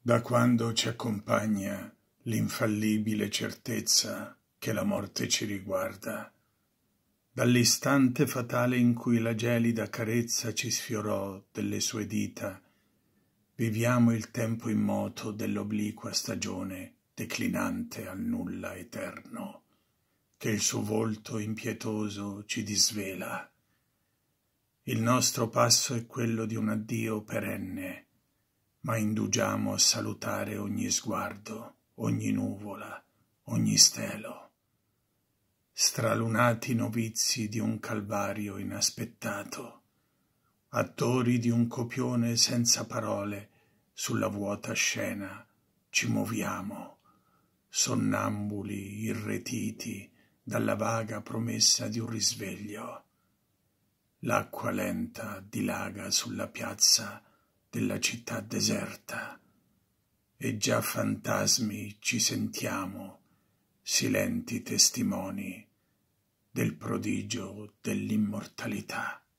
Da quando ci accompagna l'infallibile certezza che la morte ci riguarda, dall'istante fatale in cui la gelida carezza ci sfiorò delle sue dita, viviamo il tempo immoto dell'obliqua stagione declinante al nulla eterno, che il suo volto impietoso ci disvela. Il nostro passo è quello di un addio perenne, ma indugiamo a salutare ogni sguardo, ogni nuvola, ogni stelo. Stralunati novizi di un calvario inaspettato, attori di un copione senza parole, sulla vuota scena ci muoviamo, sonnambuli irretiti dalla vaga promessa di un risveglio. L'acqua lenta dilaga sulla piazza della città deserta e già fantasmi ci sentiamo, silenti testimoni del prodigio dell'immortalità.